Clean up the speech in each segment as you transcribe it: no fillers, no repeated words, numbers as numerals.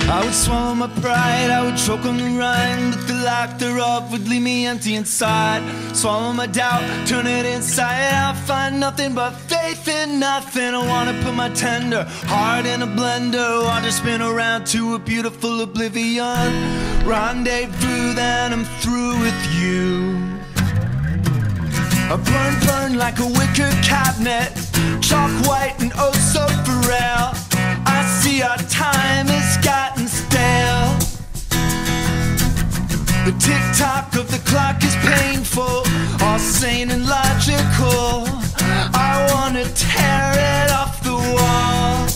I would swallow my pride, I would choke on the rind, but the lack thereof would leave me empty inside. Swallow my doubt, turn it inside out, find nothing but faith in nothing. I wanna put my tender heart in a blender, watch it spin around to a beautiful oblivion. Rendezvous, then I'm through with you. I burn like a wicker cabinet, chalk white and oh so frail. I see our time has gotten stale. The tick-tock of the clock is painful, all sane and logical. I wanna tear it off the wall.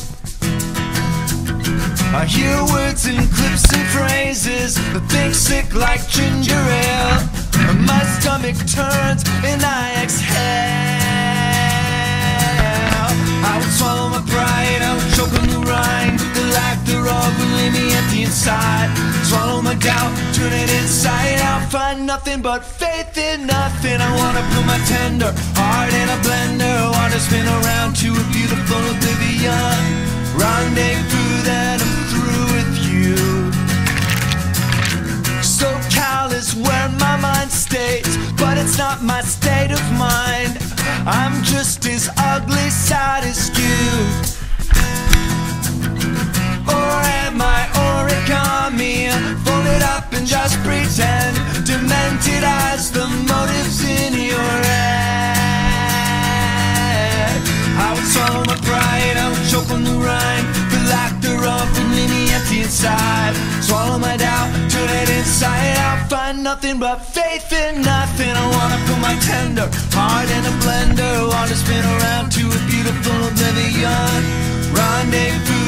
I hear words and clips and phrases that think sick like ginger ale. My stomach turns and I exhale. I would swallow my pride, I would choke on the rind, the lack thereof would leave me empty inside. Swallow my doubt, turn it inside out, find nothing but faith in nothing. I wanna put my tender heart in a blender, wanna spin around to a beautiful oblivion. Rendezvous, then I'm through with you. SoCal is where my mind stays, but it's not my state of mind. I'm just as ugly side as you. Or am I origami, folded up and just pretend, demented as the motives in your head. I would swallow my pride, I would choke on the rind, the lack thereof would leave me empty inside. Swallow my doubt, turn it inside out, find nothing but faith in nothing. I wanna put my tender heart in a blender, wanna spin around to a beautiful oblivion. Rendezvous,